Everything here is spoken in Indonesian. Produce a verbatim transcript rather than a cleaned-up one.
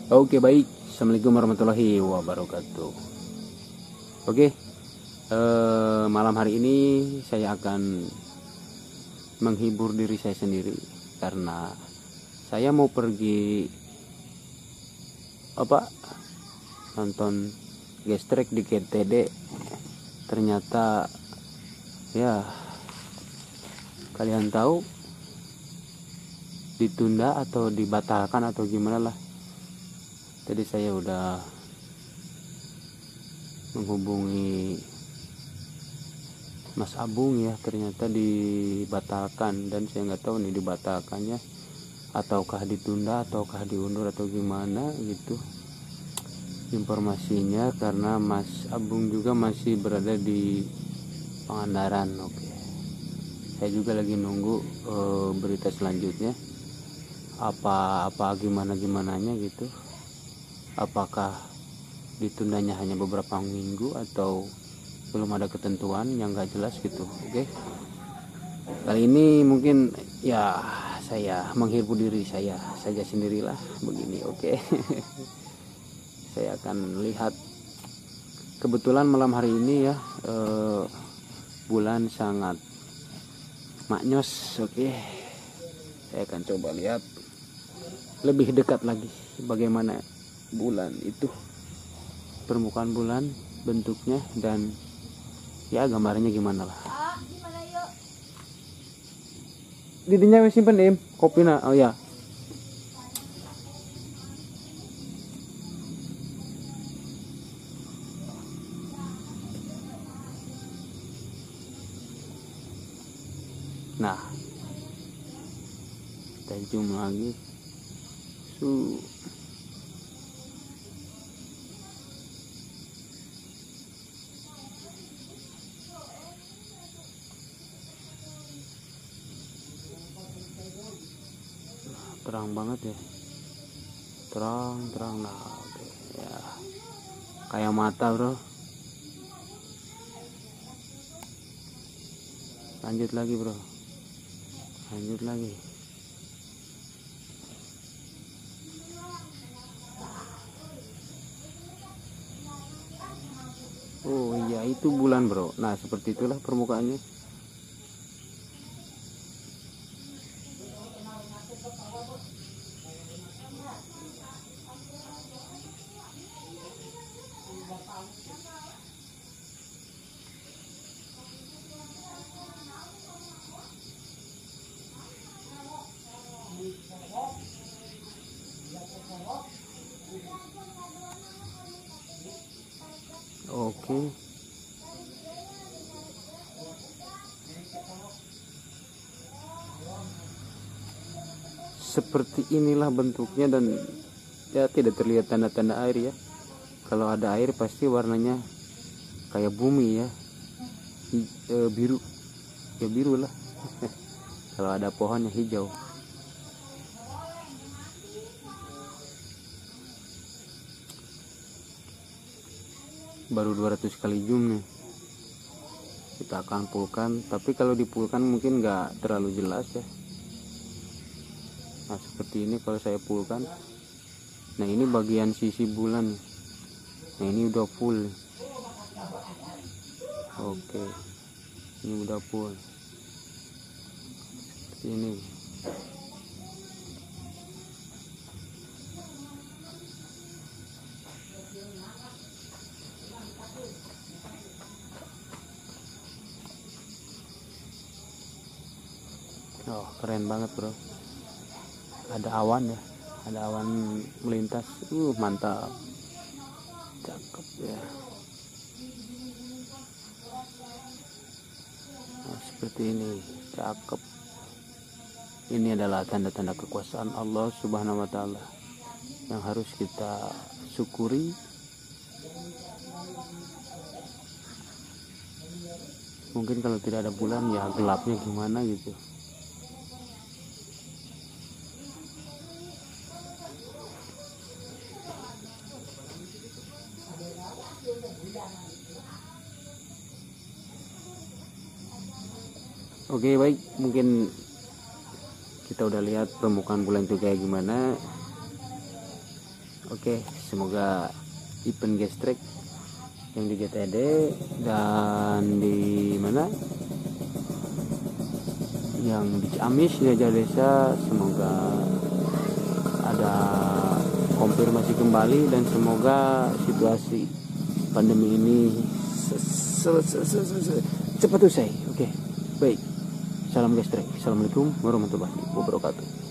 Oke, baik. Assalamualaikum warahmatullahi wabarakatuh. Oke, eh, malam hari ini saya akan menghibur diri saya sendiri karena saya mau pergi apa nonton gestrek di K T D. Ternyata ya kalian tahu ditunda atau dibatalkan atau gimana lah. Tadi saya udah menghubungi Mas Abung ya, ternyata dibatalkan, dan saya nggak tahu nih dibatalkannya ataukah ditunda ataukah diundur atau gimana gitu informasinya, karena Mas Abung juga masih berada di Pangandaran. Oke, saya juga lagi nunggu e, berita selanjutnya apa apa gimana gimananya gitu, apakah ditundanya hanya beberapa minggu atau belum ada ketentuan yang gak jelas gitu. Oke, kali ini mungkin ya saya menghibur diri saya saja sendirilah begini. Oke. Saya akan lihat, kebetulan malam hari ini ya eh, bulan sangat maknyos. Oke, saya akan coba lihat lebih dekat lagi bagaimana bulan itu, permukaan bulan bentuknya, dan ya gambarnya gimana lah. Didinya wis simpen im kopina. Oh ya, nah kita zoom lagi. Su terang banget ya, terang terang. Nah oke ya, kayak mata bro. Lanjut lagi bro, lanjut lagi. Oh iya, itu bulan bro. Nah seperti itulah permukaannya. Oke, seperti inilah bentuknya, dan ya tidak terlihat tanda-tanda air ya. Kalau ada air pasti warnanya kayak bumi ya, Hi, e, biru ya, biru lah. Kalau ada pohonnya hijau. Baru dua ratus kali zoom nih, kita akan pulkan, tapi kalau dipulkan mungkin nggak terlalu jelas ya. Nah seperti ini kalau saya pulkan. Nah ini bagian sisi bulan. Nah ini udah full. Oke, ini udah full seperti ini. Oh keren banget bro, ada awan ya, ada awan melintas. Uh mantap, cakep ya. Nah, seperti ini, cakep. Ini adalah tanda-tanda kekuasaan Allah Subhanahu wa Ta'ala yang harus kita syukuri. Mungkin kalau tidak ada bulan ya gelapnya gimana gitu. Oke baik, mungkin kita udah lihat permukaan bulan itu kayak gimana. Oke, semoga event gestrek yang di G T D dan di mana yang di Ciamis di Raja Desa, semoga ada konfirmasi kembali dan semoga situasi pandemi ini cepat usai. Oke, baik. Salam gestrek. Assalamualaikum warahmatullahi wabarakatuh.